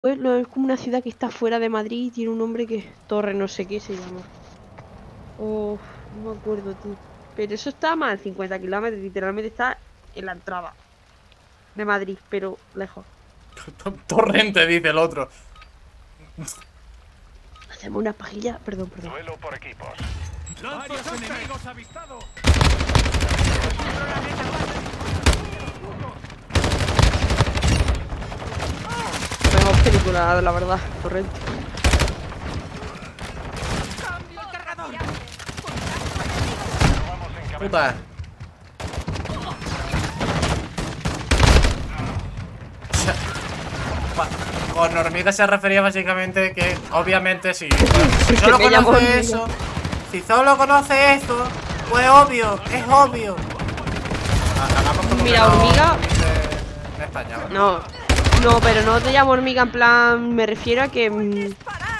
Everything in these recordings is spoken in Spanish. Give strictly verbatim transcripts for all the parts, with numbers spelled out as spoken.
pueblo, es como una ciudad que está fuera de Madrid y tiene un nombre que es Torre no sé qué se llama. Oh, no me acuerdo, tío. Pero eso está más de cincuenta kilómetros, literalmente está en la entrada de Madrid, pero lejos. Torrente, dice el otro. Hacemos una pajilla, perdón, perdón. Duelo por equipos. ¡Varios enemigos avistados! Mejor película, la verdad, Torrente. Puta. Con hormiga se refería básicamente que, obviamente, si, si solo conoce eso, si solo conoce eso, pues obvio, es obvio. Mira, hormiga. En España, ¿vale? No, no, pero no te llamo hormiga en plan, me refiero a que mmm,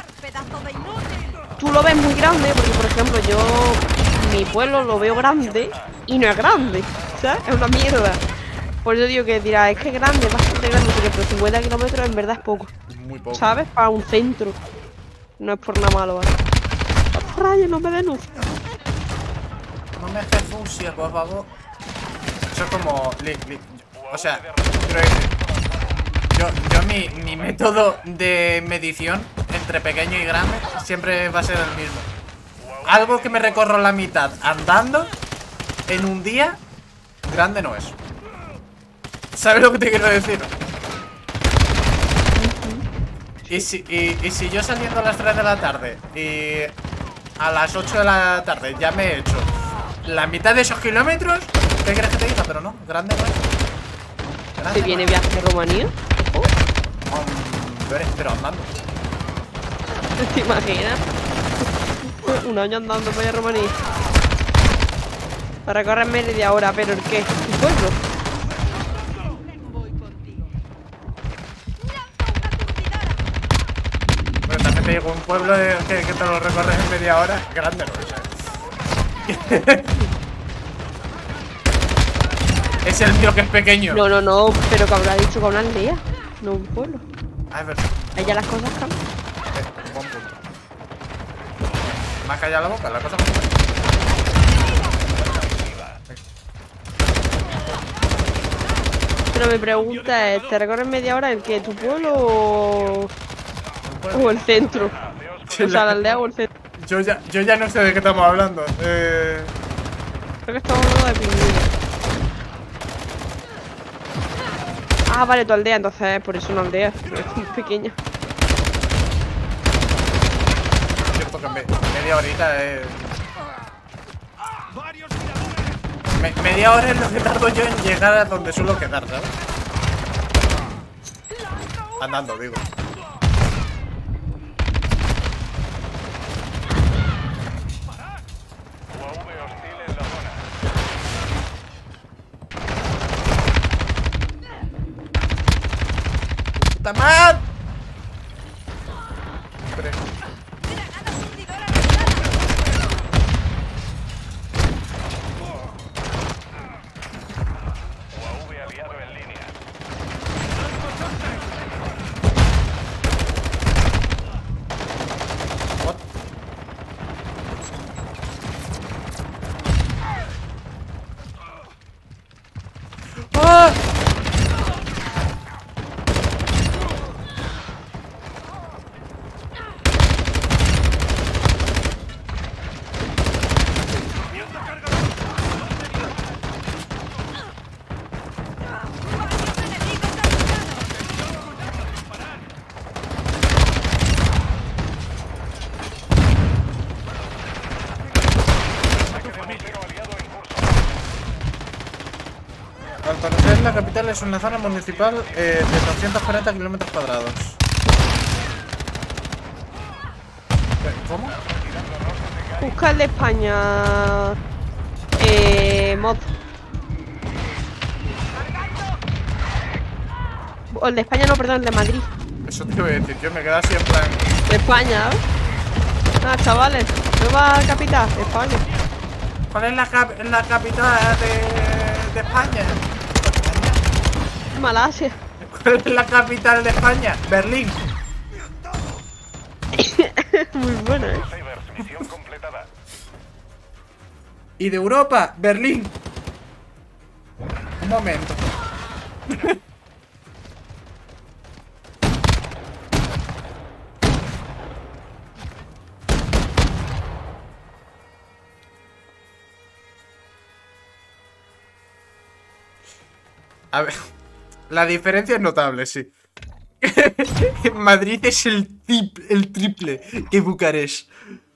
tú lo ves muy grande, porque por ejemplo yo, mi pueblo lo veo grande y no es grande, ¿sabes? Es una mierda. Por eso digo que dirá, es que es grande, es bastante grande, porque pero cincuenta kilómetros en verdad es poco. Muy poco. ¿Sabes? Para un centro. No es por nada malo, ¿vale? Rayos, no me denuncies. No me dejes fusia, por favor. Eso es como... Li, li, o sea, creo que yo, yo mi, mi método de medición entre pequeño y grande siempre va a ser el mismo. Algo que me recorro la mitad andando en un día, grande no es. ¿Sabes lo que te quiero decir? Y si, y, y si yo saliendo a las tres de la tarde y a las ocho de la tarde ya me he hecho la mitad de esos kilómetros, ¿qué quieres que te diga? Pero no, grande no es. Grande ¿Se viene viaje a Rumanía? Oh. Um, pero, pero andando. ¿Te imaginas? Un año andando para allá a Rumanía. Para correr media hora, ¿pero el qué? ¿Tu pueblo? Pero también te digo, un pueblo de, que, que te lo recorres en media hora, grande no es. Es el mío que es pequeño. No, no, no, pero que habrá dicho que una aldea, no un pueblo. Ah, es verdad. Allá las cosas cambian. Eh, buen punto. ¿Me has callado la boca? La cosa me... Pero mi pregunta es, ¿te recorres media hora el que tu pueblo o, o el centro? O sea, la aldea o el centro. Yo ya, yo ya no sé de qué estamos hablando. Eh... Creo que estamos hablando de pingüinos. Ah, vale, tu aldea, entonces por eso una aldea, es muy pequeña. Es cierto que me, media horita es... Me, media hora es lo que tardo yo en llegar a donde suelo quedar, ¿sabes? Andando, digo. ¡Puta madre! Hombre. ¡Ah! Al parecer la capital es una zona municipal eh, de doscientos cuarenta kilómetros cuadrados. ¿Cómo? Busca el de España. Eh. Mod. O el de España no, perdón, el de Madrid. Eso te iba a decir, yo me quedé así en plan... De España, ¿eh? Nada, chavales. Nueva capital, España. ¿Cuál es la, cap la capital de, de España? Malasia. ¿Cuál es la capital de España? Berlín. Muy buena, ¿eh? Sabers, misión completada. Y de Europa, Berlín. Un momento. A ver, la diferencia es notable, sí. Madrid es el, tip, el triple que Bucarest.